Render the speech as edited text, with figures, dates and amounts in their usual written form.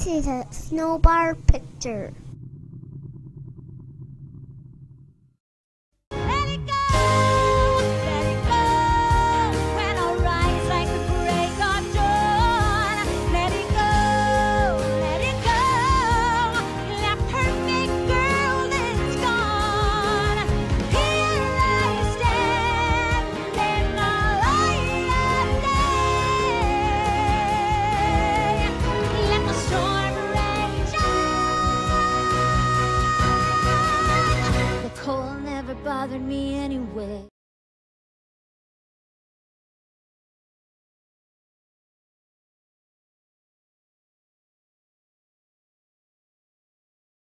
This is a SnoBahr picture. Never bothered me anyway.